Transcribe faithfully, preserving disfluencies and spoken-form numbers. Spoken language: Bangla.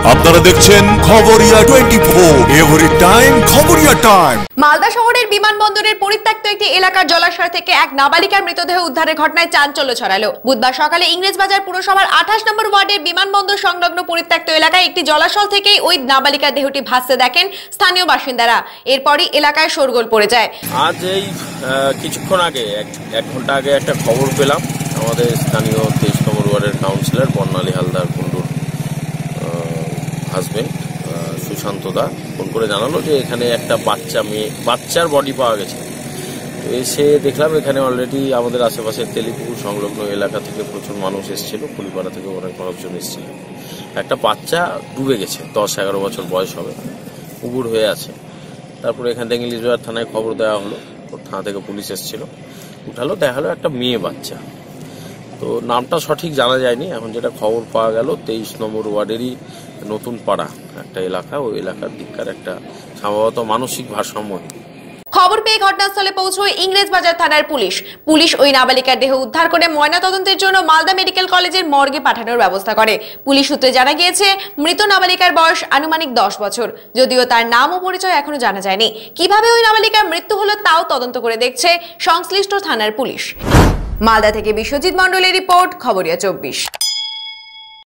আপনারা দেখছেন Khabriya twenty four, every time Khabriya time. Malda শহরের বিমানবন্দরের পরিত্যক্ত একটি এলাকার জলাশয় থেকে এক নাবালিকার মৃতদেহ উদ্ধারের ঘটনায় চাঞ্চল্য ছড়ালো। বুধবার সকালে ইংরেজবাজার পুরসভার আঠাশ নম্বর ওয়ার্ডের বিমানবন্দর সংলগ্ন পরিত্যক্ত এলাকায় একটি জলাশয় থেকে ওই নাবালিকার দেহটি ভাসতে দেখেন স্থানীয় বাসিন্দারা। এরপরই এলাকায় শোরগোল পড়ে যায়। আজ এই কিছুক্ষণ আগে এক ঘন্টা আগে একটা খবর পেলাম, আমাদের স্থানীয় তেইশ নম্বর ওয়ার্ডের কাউন্সিলর বর্ণালী হালদার কুণ্ডুর হাজবেন্ড সুশান্ত দা ফোন করে জানালো যে এখানে একটা বাচ্চা মেয়ে বাচ্চার বডি পাওয়া গেছে। তো এসে দেখলাম এখানে অলরেডি আমাদের আশেপাশের তেলিপুকুর সংলগ্ন এলাকা থেকে প্রচুর মানুষ এসেছিল, ফুলপাড়া থেকে অনেক মানুষজন এসেছিল। একটা বাচ্চা ডুবে গেছে, দশ এগারো বছর বয়স হবে, উবুর হয়ে আছে। তারপরে এখান থেকে ইংলিশবাজার থানায় খবর দেওয়া হলো, থানা থেকে পুলিশ এসেছিল, উঠালো, দেখা হলো একটা মেয়ে বাচ্চা। তো নামটা সঠিক জানা যায়নি। এখন যেটা খবর পাওয়া গেল, তেইশ নম্বর ওয়ার্ডেরই নতুন পাড়া একটা এলাকা, ওই এলাকার দিককার একটা সম্ভবত মানসিক ভারসাম্য। খবর পেয়ে ঘটনাস্থলে পৌঁছয় ইংরেজবাজার থানার পুলিশ। পুলিশ ওই নাবালিকার দেহ উদ্ধার করে ময়নাতদন্তের জন্য মালদা মেডিকেল কলেজের মর্গে পাঠানোর ব্যবস্থা করে। পুলিশ সূত্রে জানা গিয়েছে, মৃত নাবালিকার বয়স আনুমানিক দশ বছর, যদিও তার নাম ও পরিচয় এখনো জানা যায়নি। কিভাবে ওই নাবালিকার মৃত্যু হলো তাও তদন্ত করে দেখছে সংশ্লিষ্ট থানার পুলিশ। মালদা থেকে বিশ্বজিৎ মণ্ডলের রিপোর্ট, খবরিয়া চব্বিশ।